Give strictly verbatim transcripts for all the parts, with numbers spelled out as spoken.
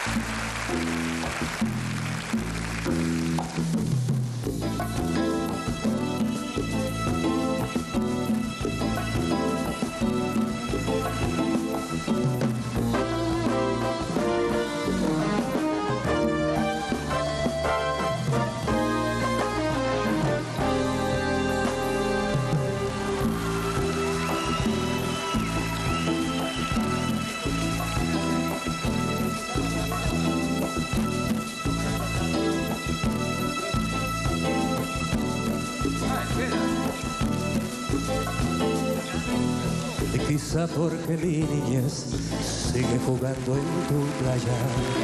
Quizá porque mi niñez sigue jugando en tu playa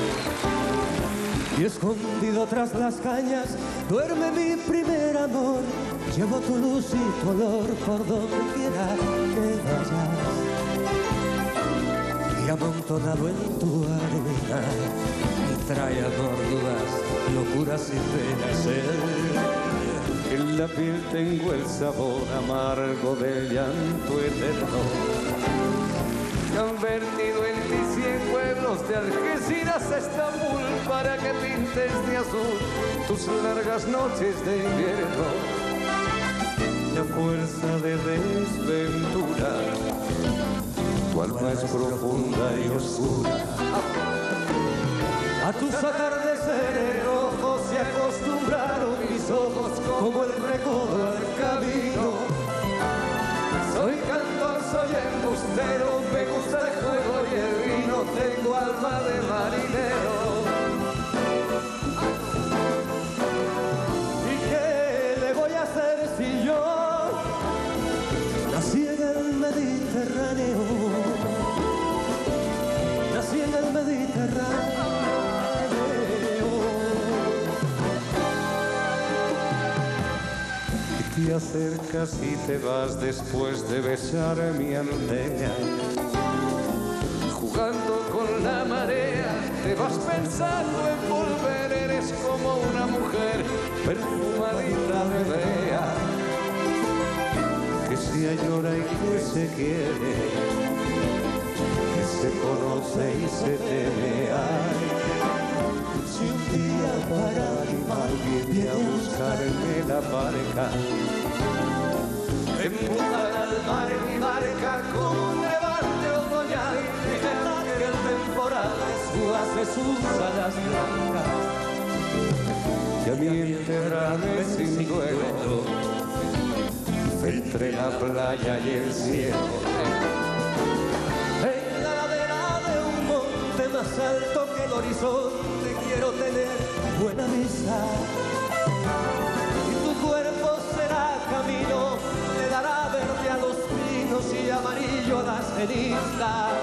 y escondido tras las cañas duerme mi primer amor. Llevo tu luz y tu olor por donde quiera que vayas, y amontonado en tu arena trae amor, dudas, locuras y penas. En la piel tengo el sabor amargo del llanto eterno. Se han vertido en ti cien pueblos de Algeciras a Estambul para que pintes de azul tus largas noches de invierno. La fuerza de desventura, tu alma es profunda y oscura. A tus atardeceres rojos se acostumbraron mis ojos como el recodo al camino. Soy cantor, soy embustero, me gusta el juego y el vino, tengo alma de marinero. ¿Y qué le voy a hacer si yo nací en el Mediterráneo? Nací en el Mediterráneo. Te acercas y te vas después de besar mi aldea. Jugando con la marea, te vas pensando en volver. Eres como una mujer perfumadita de brea, que se llora y que se quiere, que se conoce y se teme. Ay, si un día para animal viene a buscarme la barca, empujar al mar en mi barca como un levante otoñal y dejar que el temporal desguace sus alas blancas, y a mí enterrarme sin duelo entre la playa y el cielo. En la ladera de un monte más alto que el horizonte quiero tener buena vista, y tu cuerpo será camino, le dará verde a los pinos y amarillo a las cenizas.